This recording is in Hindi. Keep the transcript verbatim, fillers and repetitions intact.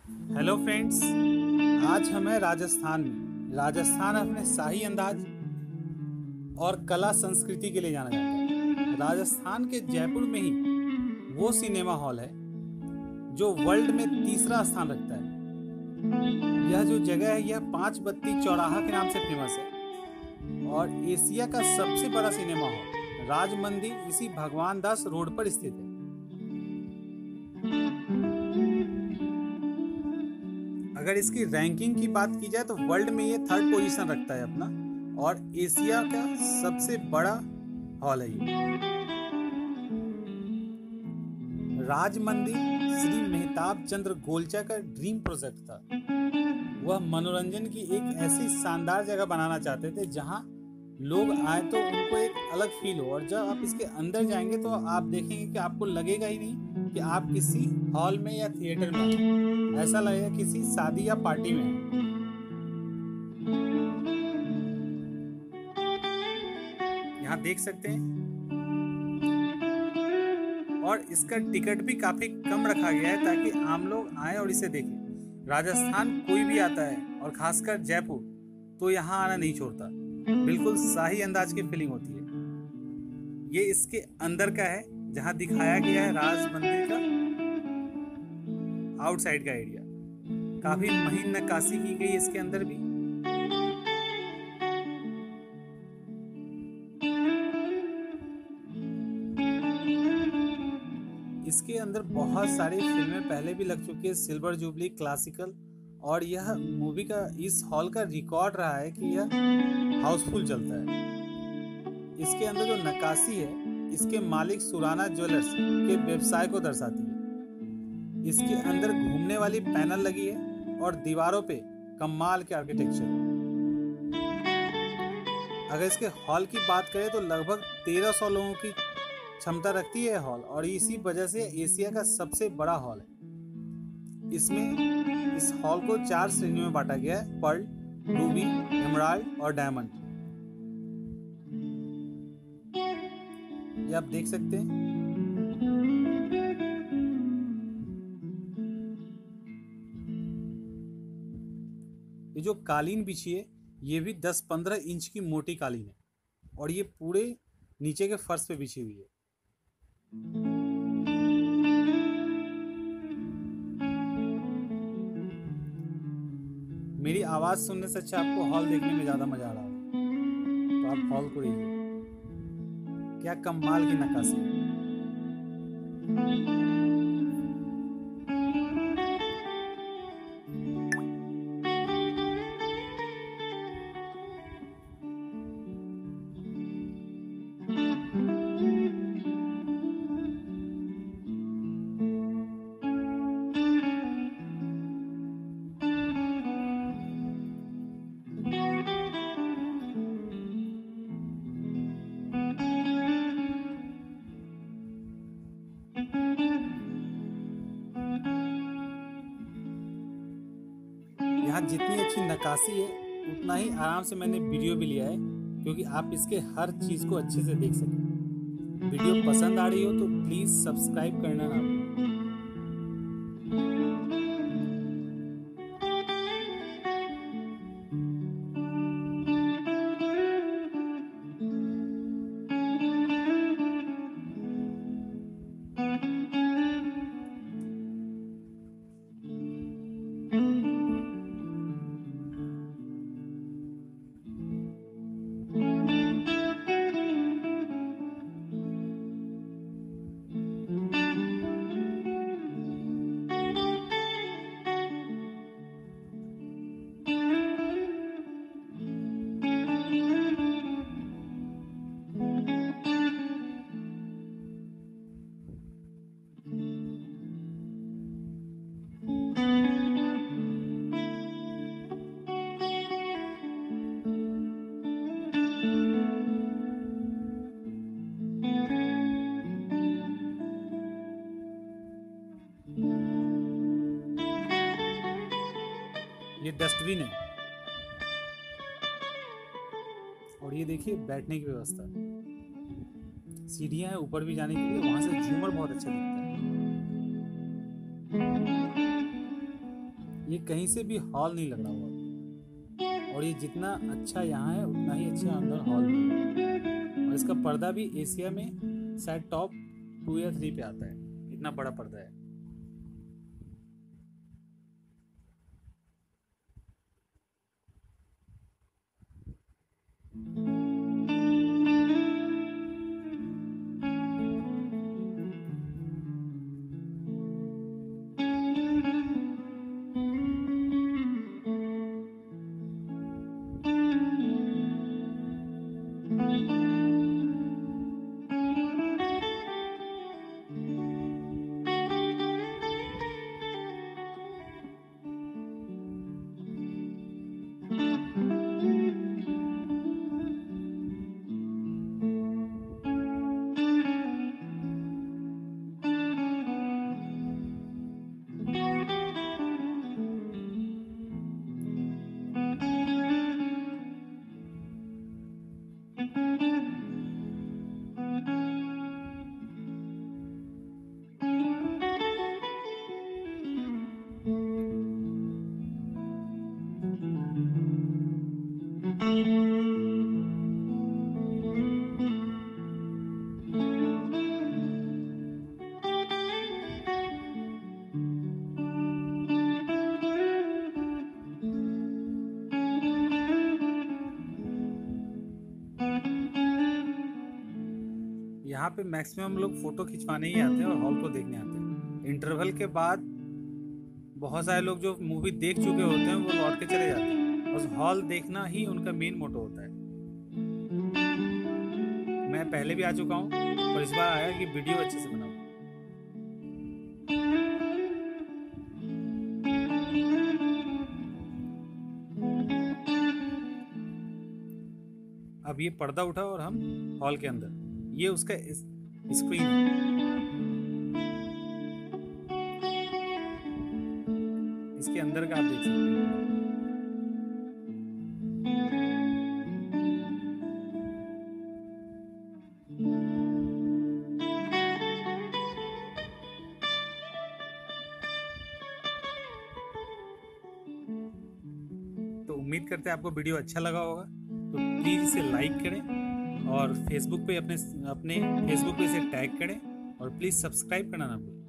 हेलो फ्रेंड्स, आज हम हैं राजस्थान में। राजस्थान अपने शाही अंदाज और कला संस्कृति के लिए जाना जाता है। राजस्थान के जयपुर में ही वो सिनेमा हॉल है जो वर्ल्ड में तीसरा स्थान रखता है। यह जो जगह है यह पांच बत्ती चौराहा के नाम से फेमस है और एशिया का सबसे बड़ा सिनेमा हॉल राज मंदिर इसी भगवान दास रोड पर स्थित है। अगर इसकी रैंकिंग की बात की जाए तो वर्ल्ड में ये थर्ड पोजीशन रखता है अपना, और एशिया का सबसे बड़ा हॉल है ये। राज मंदिर श्री मेहताब चंद्र गोलचा का ड्रीम प्रोजेक्ट था। वह मनोरंजन की एक ऐसी शानदार जगह बनाना चाहते थे जहां लोग आए तो उनको एक अलग फील हो, और जब आप इसके अंदर जाएंगे तो आप देखेंगे कि आपको लगेगा ही नहीं कि आप किसी हॉल में या थिएटर में हैं। ऐसा लगेगा किसी शादी या पार्टी में हैं। यहाँ देख सकते हैं, और इसका टिकट भी काफी कम रखा गया है ताकि आम लोग आए और इसे देखें। राजस्थान कोई भी आता है और खासकर जयपुर तो यहाँ आना नहीं छोड़ता। बिल्कुल शाही अंदाज की फीलिंग होती है। ये इसके अंदर का है जहां दिखाया गया है राज मंदिर का आउटसाइड का एरिया। काफी महीन नक्काशी की गई इसके अंदर भी। इसके अंदर बहुत सारी फिल्में पहले भी लग चुकी है, सिल्वर जुबली, क्लासिकल, और यह मूवी का इस हॉल का रिकॉर्ड रहा है कि यह हाउसफुल चलता है। इसके अंदर जो नक्काशी है इसके मालिक सुराना ज्वेलर्स के व्यवसाय को दर्शाती है। इसके अंदर घूमने वाली पैनल लगी है और दीवारों पे कमाल के आर्किटेक्चर है। अगर इसके हॉल की बात करें तो लगभग तेरह सौ लोगों की क्षमता रखती है हॉल, और इसी वजह से एशिया का सबसे बड़ा हॉल है। इसमें इस हॉल को चार श्रेणियों में बांटा गया है: पर्ल, रूबी, एमराल्ड और डायमंड। ये आप देख सकते हैं। ये जो कालीन बिछी है ये भी दस पंद्रह इंच की मोटी कालीन है, और ये पूरे नीचे के फर्श पे बिछी हुई है। मेरी आवाज सुनने से अच्छा आपको हॉल देखने में ज्यादा मजा आ रहा होगा, तो आप हॉल को देखिए। क्या कमाल की नक्काशी है। यहाँ जितनी अच्छी नक्काशी है उतना ही आराम से मैंने वीडियो भी लिया है, क्योंकि आप इसके हर चीज को अच्छे से देख सकें। वीडियो पसंद आ रही हो तो प्लीज सब्सक्राइब करना ना भूलें। ये डस्टबिन है, और ये देखिए बैठने की व्यवस्था, सीढ़ियां हैं ऊपर भी जाने के लिए। वहां से झूमर बहुत अच्छा दिखता है। ये कहीं से भी हॉल नहीं लग रहा हुआ, और ये जितना अच्छा यहाँ है उतना ही अच्छा अंदर हॉल है। और इसका पर्दा भी एशिया में शायद टॉप टू या थ्री पे आता है, इतना बड़ा पर्दा है। यहाँ पे मैक्सिमम लोग फोटो खिंचवाने ही आते हैं और हॉल को देखने आते हैं। इंटरवल के बाद बहुत सारे लोग जो मूवी देख चुके होते हैं वो लौट के चले जाते हैं। बस हॉल देखना ही उनका मेन मोटो होता है। मैं पहले भी आ चुका हूँ, और इस बार आया कि वीडियो अच्छे से बनाऊं। अब ये पर्दा उठा और हम हॉल के अंदर, ये उसका स्क्रीन है। इसके अंदर का आप देख सकते हैं। तो उम्मीद करते हैं आपको वीडियो अच्छा लगा होगा, तो प्लीज़ इसे लाइक करें और फेसबुक पे अपने अपने फेसबुक पे इसे टैग करें, और प्लीज़ सब्सक्राइब करना ना भूलें।